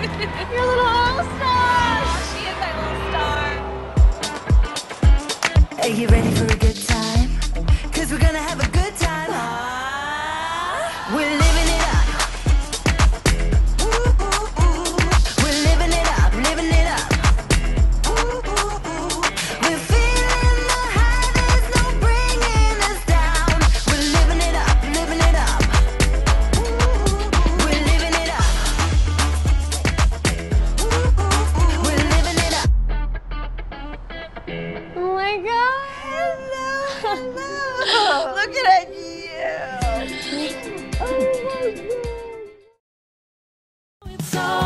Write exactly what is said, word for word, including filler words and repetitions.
You're a little all-star. Oh, she is my little star. Are you ready for a good time? Cause we're gonna have a good time. Ah, we're living it up. Ooh, ooh, ooh. We're living it up, living it up. Ooh, ooh, ooh. We're feeling the high, there's no bringing us down. We're living it up, living it up. Ooh, ooh, we're living it up. Ooh, ooh, ooh. We're living it up. Oh my God. Hello. Look at you. Oh my God. It's all